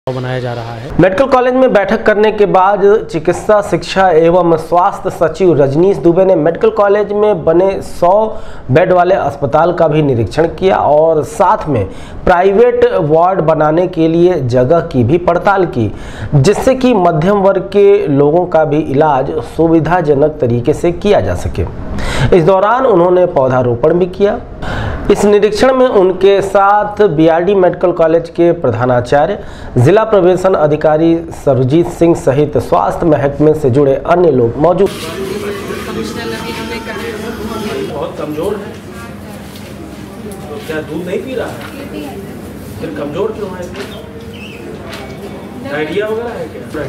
बनाया जा रहा है। मेडिकल कॉलेज में बैठक करने के बाद चिकित्सा शिक्षा एवं स्वास्थ्य सचिव रजनीश दुबे ने मेडिकल कॉलेज में बने 100 बेड वाले अस्पताल का भी निरीक्षण किया और साथ में प्राइवेट वार्ड बनाने के लिए जगह की भी पड़ताल की, जिससे कि मध्यम वर्ग के लोगों का भी इलाज सुविधाजनक तरीके से किया जा सके। इस दौरान उन्होंने पौधारोपण भी किया। इस निरीक्षण में उनके साथ बीआरडी मेडिकल कॉलेज के प्रधानाचार्य, जिला प्रवेशन अधिकारी सरजीत सिंह सहित स्वास्थ्य महकमे से जुड़े अन्य लोग मौजूद। बहुत कमजोर है तो क्या दूध नहीं पी रहा है? फिर कमजोर क्यों है? डायरिया वगैरह है क्या?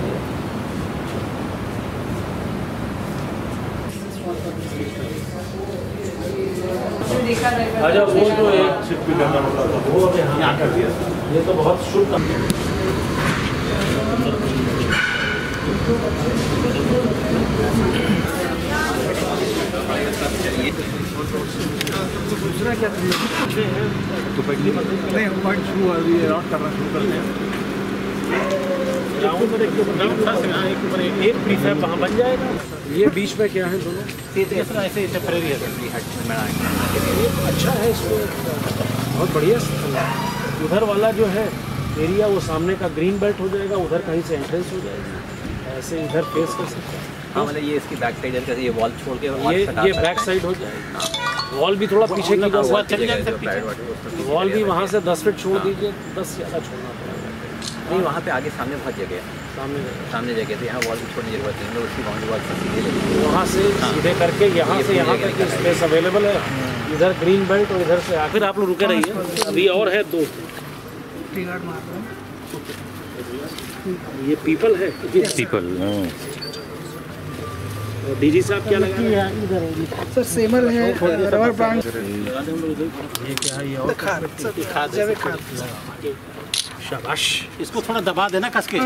अच्छा, वो जो एक शिफ्ट भी करना होता था वो अब यहाँ कर दिया। ये तो बहुत शुभ काम है। दूसरा क्या तो पहली मतलब नहीं पॉइंट शुरू और करना शुरू करते हैं। एक प्रीफैब वहाँ बन जाएगा। ये बीच में क्या है दोनों? ऐसे टेम्परेरी है। अच्छा है, इसको बहुत बढ़िया स्थल है। उधर वाला जो है एरिया वो सामने का ग्रीन बेल्ट हो जाएगा, उधर कहीं से एंट्रेंस हो जाएगी, ऐसे इधर फेस कर सकते हैं। हाँ, मतलब ये इसकी बैक साइड है, ये वॉल छोड़ के ये बैक साइड हो जाएगी। वॉल भी थोड़ा पीछे की वॉल भी वहाँ से 10 फीट छोड़ दीजिए, 10 ज़्यादा छोड़ना पड़ेगा। नहीं, वहाँ पे आगे सामने बहुत जगह है, सामने जगह तो यहाँ वॉल भी छोड़ने की जरूरत है। हम लोग उसकी बाउंड्री वॉल सीधे वहाँ से सीधे करके यहाँ से यहाँ तक की स्पेस अवेलेबल है। इधर ग्रीन बेल्ट और इधर से आखिर आप लोग रुके रहिए, अभी और है 2। ये पीपल है, पीपल। डीजी साहब क्या लगा है? सर सेमल है, रबर प्लांट। ये क्या है? ये और शाबाश, इसको थोड़ा दबा देना कस के।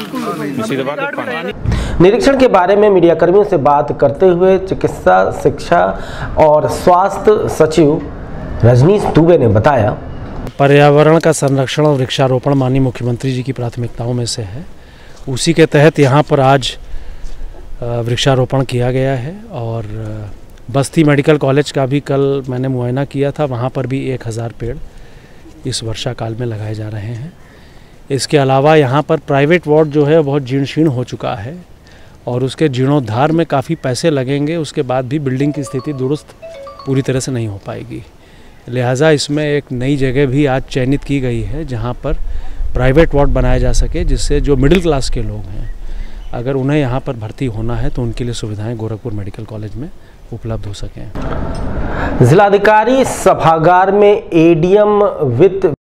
निरीक्षण के बारे में मीडिया कर्मियों से बात करते हुए चिकित्सा शिक्षा और स्वास्थ्य सचिव रजनीश दुबे ने बताया, पर्यावरण का संरक्षण और वृक्षारोपण माननीय मुख्यमंत्री जी की प्राथमिकताओं में से है। उसी के तहत यहाँ पर आज वृक्षारोपण किया गया है और बस्ती मेडिकल कॉलेज का भी कल मैंने मुआयना किया था, वहाँ पर भी 1000 पेड़ इस वर्षा काल में लगाए जा रहे हैं। इसके अलावा यहाँ पर प्राइवेट वार्ड जो है बहुत जीर्ण शीर्ण हो चुका है और उसके जीर्णोद्धार में काफ़ी पैसे लगेंगे, उसके बाद भी बिल्डिंग की स्थिति दुरुस्त पूरी तरह से नहीं हो पाएगी। लिहाजा इसमें एक नई जगह भी आज चयनित की गई है जहाँ पर प्राइवेट वार्ड बनाया जा सके, जिससे जो मिडिल क्लास के लोग हैं अगर उन्हें यहाँ पर भर्ती होना है तो उनके लिए सुविधाएं गोरखपुर मेडिकल कॉलेज में उपलब्ध हो सकें। जिलाधिकारी सभागार में एडीएम वित्त